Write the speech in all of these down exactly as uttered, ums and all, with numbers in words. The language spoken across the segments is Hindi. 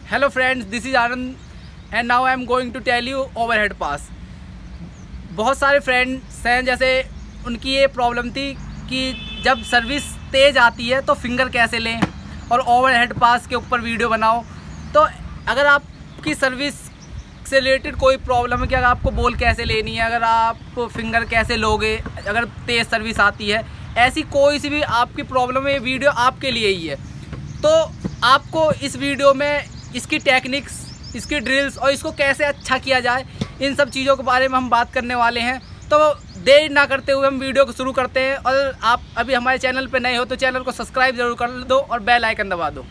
Hello friends, this is Anand and now I am going to tell you overhead pass। बहुत सारे फ्रेंड्स हैं जैसे उनकी ये प्रॉब्लम थी कि जब सर्विस तेज़ आती है तो फिंगर कैसे लें और ओवरहेड पास के ऊपर वीडियो बनाओ। तो अगर आपकी सर्विस से रिलेटेड कोई प्रॉब्लम है कि अगर आपको बॉल कैसे लेनी है, अगर आप फिंगर कैसे लोगे अगर तेज़ सर्विस आती है, ऐसी कोई सी भी आपकी प्रॉब्लम है, ये वीडियो आपके लिए ही है। तो आपको इस वीडियो में इसकी टेक्निक्स, इसकी ड्रिल्स और इसको कैसे अच्छा किया जाए, इन सब चीज़ों के बारे में हम बात करने वाले हैं। तो देर ना करते हुए हम वीडियो को शुरू करते हैं। और आप अभी हमारे चैनल पर नए हो तो चैनल को सब्सक्राइब ज़रूर कर दो और बेल आइकन दबा दो।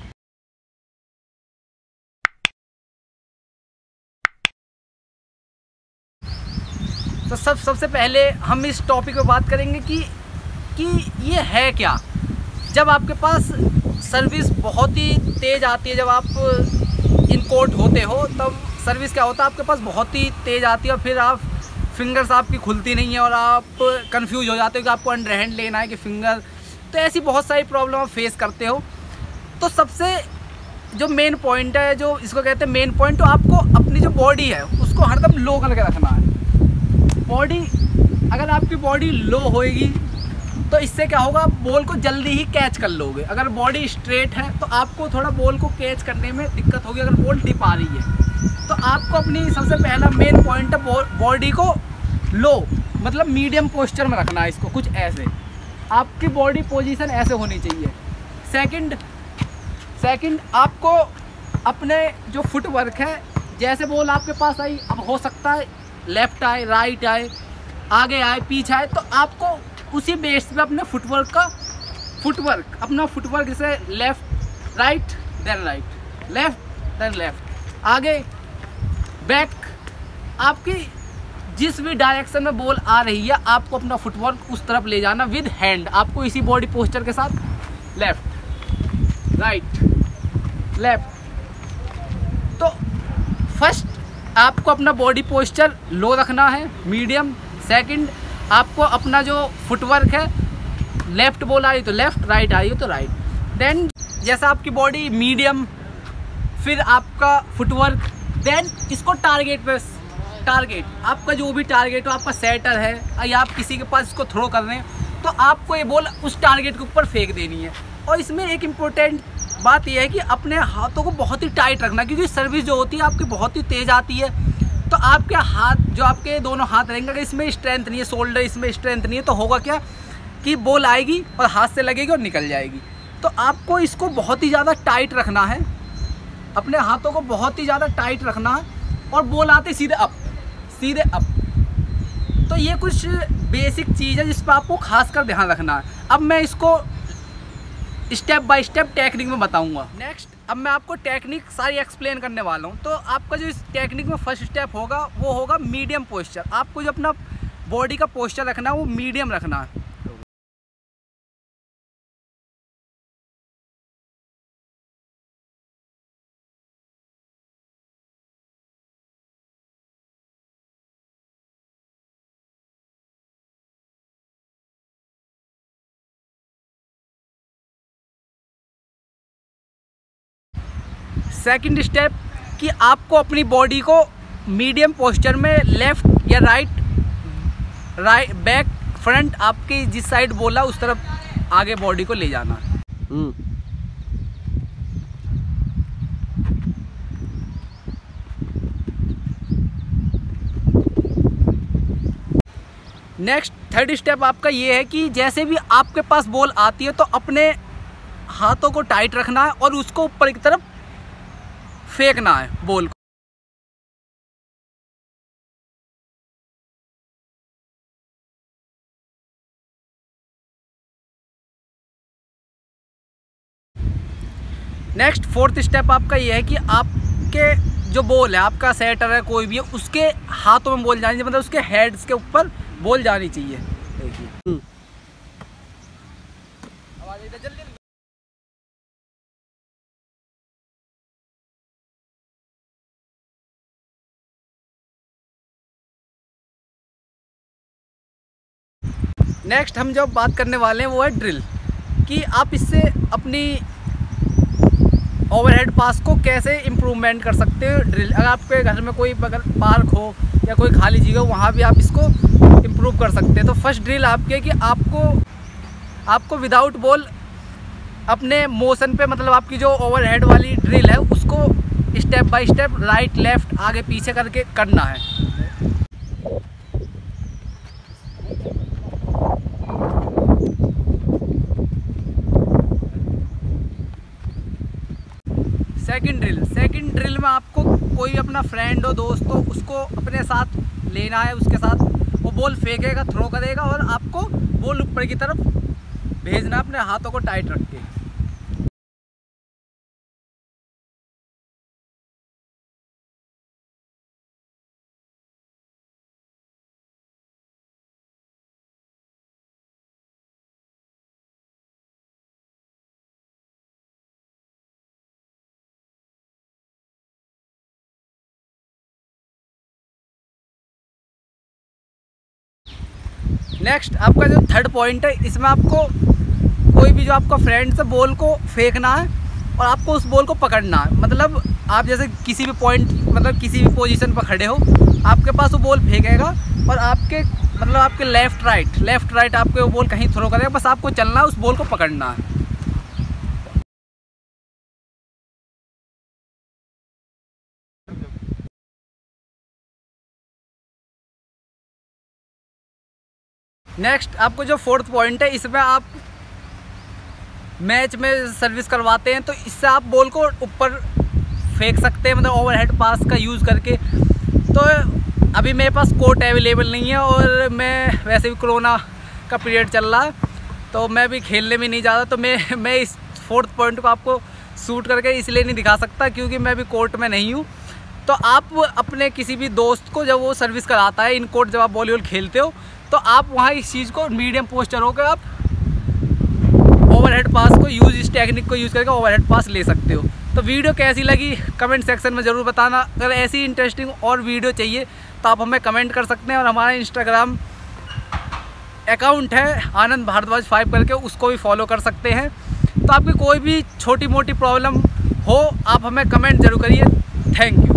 तो सब सबसे पहले हम इस टॉपिक पे बात करेंगे कि कि ये है क्या। जब आपके पास सर्विस बहुत ही तेज़ आती है, जब आप इन कोर्ट होते हो तब सर्विस क्या होता है, आपके पास बहुत ही तेज़ आती है और फिर आप फिंगर्स आपकी खुलती नहीं है और आप कंफ्यूज हो जाते हो कि आपको अंडर हैंड लेना है कि फिंगर। तो ऐसी बहुत सारी प्रॉब्लम आप फेस करते हो। तो सबसे जो मेन पॉइंट है, जो इसको कहते हैं मेन पॉइंट, तो आपको अपनी जो बॉडी है उसको हरदम लो करके रखना है। बॉडी अगर आपकी बॉडी लो होएगी तो इससे क्या होगा, आप बॉल को जल्दी ही कैच कर लोगे। अगर बॉडी स्ट्रेट है तो आपको थोड़ा बॉल को कैच करने में दिक्कत होगी। अगर बॉल डिप आ रही है तो आपको अपनी सबसे पहला मेन पॉइंट है बॉडी को लो मतलब मीडियम पोस्चर में रखना है। इसको कुछ ऐसे, आपकी बॉडी पोजीशन ऐसे होनी चाहिए। सेकंड सेकंड आपको अपने जो फुटवर्क है, जैसे बॉल आपके पास आई, अब हो सकता है लेफ़्ट आए, राइट आए, आगे आए, पीछे आए, तो आपको उसी बेस पे अपने फुटवर्क का फुटवर्क अपना फुटवर्क जैसे left right then right, left then left, आगे बैक, आपकी जिस भी डायरेक्शन में बॉल आ रही है आपको अपना फुटवर्क उस तरफ ले जाना विद हैंड। आपको इसी बॉडी पोस्चर के साथ लेफ़्ट राइट लेफ़्ट। तो फर्स्ट आपको अपना बॉडी पोस्चर लो रखना है, मीडियम। सेकंड आपको अपना जो फुटवर्क है, लेफ़्ट बॉल आ रही तो लेफ़्ट, राइट आ रही है तो राइट। देन जैसा आपकी बॉडी मीडियम, फिर आपका फुटवर्क, देन इसको टारगेट पे टारगेट आपका जो भी टारगेट हो, आपका सेटर है या आप किसी के पास इसको थ्रो कर रहे हैं तो आपको ये बॉल उस टारगेट के ऊपर फेंक देनी है। और इसमें एक इम्पोर्टेंट बात यह है कि अपने हाथों को बहुत ही टाइट रखना, क्योंकि सर्विस जो होती है आपकी बहुत ही तेज़ आती है। तो आपके हाथ, जो आपके दोनों हाथ रहेंगे, अगर इसमें स्ट्रेंथ नहीं है, शोल्डर इसमें स्ट्रेंथ नहीं है, तो होगा क्या कि बॉल आएगी और हाथ से लगेगी और निकल जाएगी। तो आपको इसको बहुत ही ज़्यादा टाइट रखना है, अपने हाथों को बहुत ही ज़्यादा टाइट रखना है और बॉल आते सीधे अप सीधे अप। तो ये कुछ बेसिक चीज़ है जिस पर आपको खासकर ध्यान रखना है। अब मैं इसको स्टेप बाय स्टेप टेक्निक में बताऊंगा। नेक्स्ट अब मैं आपको टेक्निक सारी एक्सप्लेन करने वाला हूं। तो आपका जो इस टेक्निक में फर्स्ट स्टेप होगा वो होगा मीडियम पोस्चर। आपको जो अपना बॉडी का पोस्चर रखना है वो मीडियम रखना है। सेकंड स्टेप कि आपको अपनी बॉडी को मीडियम पोस्चर में लेफ़्ट या राइट राइट बैक फ्रंट, आपकी जिस साइड बोला उस तरफ आगे बॉडी को ले जाना। नेक्स्ट थर्ड स्टेप आपका ये है कि जैसे भी आपके पास बॉल आती है तो अपने हाथों को टाइट रखना है और उसको ऊपर की तरफ फेंकना है बॉल को। नेक्स्ट फोर्थ स्टेप आपका ये है कि आपके जो बॉल है, आपका सेटर है कोई भी है, उसके हाथों में बॉल जानी चाहिए, मतलब उसके हेड्स के ऊपर बॉल जानी चाहिए। देखिए नेक्स्ट हम जो बात करने वाले हैं वो है ड्रिल, कि आप इससे अपनी ओवरहेड पास को कैसे इम्प्रूवमेंट कर सकते हो ड्रिल। अगर आपके घर में कोई बगल पार्क हो या कोई खाली जगह हो, वहाँ भी आप इसको इम्प्रूव कर सकते हैं। तो फर्स्ट ड्रिल आपके कि आपको आपको विदाउट बॉल अपने मोशन पे, मतलब आपकी जो ओवरहेड वाली ड्रिल है उसको step by step right left आगे पीछे करके करना है। सेकंड ड्रिल सेकंड ड्रिल में आपको कोई भी अपना फ्रेंड हो, दोस्त हो, उसको अपने साथ लेना है। उसके साथ वो बॉल फेंकेगा, थ्रो करेगा और आपको बॉल ऊपर की तरफ भेजना, अपने हाथों को टाइट रख के। नेक्स्ट आपका जो थर्ड पॉइंट है, इसमें आपको कोई भी जो आपका फ्रेंड्स है बॉल को फेंकना है और आपको उस बॉल को पकड़ना है। मतलब आप जैसे किसी भी पॉइंट, मतलब किसी भी पोजीशन पर खड़े हो, आपके पास वो बॉल फेंकेगा और आपके मतलब आपके लेफ़्ट राइट लेफ़्ट राइट आपके वो बॉल कहीं थ्रो करेगा, बस आपको चलना है, उस बॉल को पकड़ना है। नेक्स्ट आपको जो फोर्थ पॉइंट है, इसमें आप मैच में सर्विस करवाते हैं तो इससे आप बॉल को ऊपर फेंक सकते हैं, मतलब ओवरहेड पास का यूज़ करके। तो अभी मेरे पास कोर्ट अवेलेबल नहीं है और मैं वैसे भी कोरोना का पीरियड चल रहा है, तो मैं भी खेलने में नहीं जा रहा। तो मैं मैं इस फोर्थ पॉइंट को आपको शूट करके इसलिए नहीं दिखा सकता क्योंकि मैं भी कोर्ट में नहीं हूँ। तो आप अपने किसी भी दोस्त को जब वो सर्विस कराता है इन कोर्ट, जब आप वॉलीबॉल खेलते हो, तो आप वहाँ इस चीज़ को मीडियम पोस्चर होकर आप ओवरहेड पास को यूज़ इस टेक्निक को यूज़ करके ओवरहेड पास ले सकते हो। तो वीडियो कैसी लगी कमेंट सेक्शन में ज़रूर बताना। अगर ऐसी इंटरेस्टिंग और वीडियो चाहिए तो आप हमें कमेंट कर सकते हैं और हमारा इंस्टाग्राम अकाउंट है आनंद भारद्वाज फाइव करके, उसको भी फॉलो कर सकते हैं। तो आपकी कोई भी छोटी मोटी प्रॉब्लम हो आप हमें कमेंट ज़रूर करिए। Thank you.